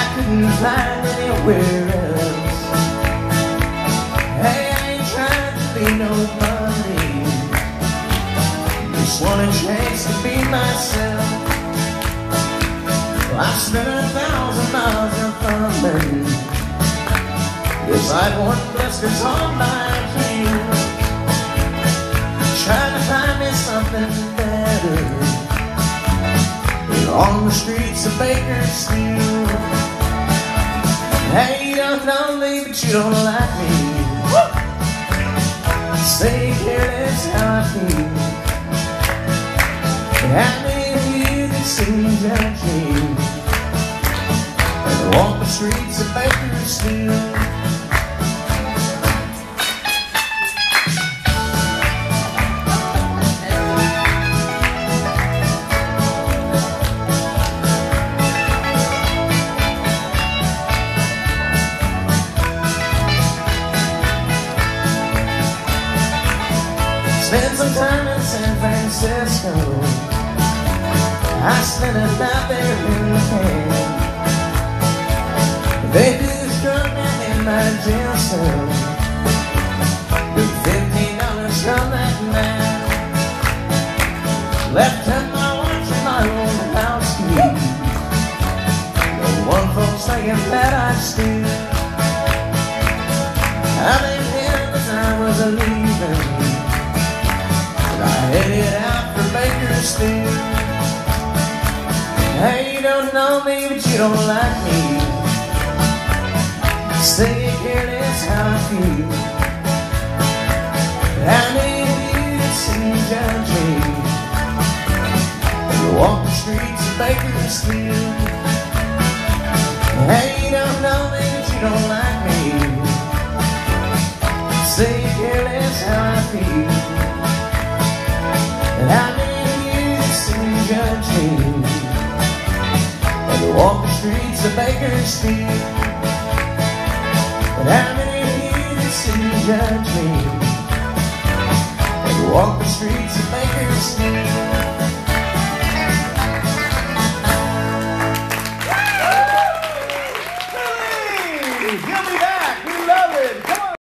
couldn't find anywhere else. Hey, I ain't trying to be nobody, just want a chance to be myself. I spent 1,000 miles in thumbing, it's like one blister's on my dream, trying to find me something better on the streets of Bakersfield. Hey, you don't know me, but you don't like me. Say careless how I feel. How many of you can see judge me and walk the streets of Bakersfield? Spent some time in San Francisco, I spent it out there in the can. They just drug me in my jail cell, took $15 from that man, left him my watch and my old house key. No one folks saying that I'd steal. I've been here as I was leaving, I headed out for Bakersfield. Hey, you don't know me, but you don't like me. Say you careless how I feel. How many of you see judge me and walk the streets of Bakersfield? Hey, you don't know me, but you don't like me. Say you careless how I feel. How many of you see judge me and walk the streets of Bakersfield? How many of you see judge me and walk the streets of Bakersfield?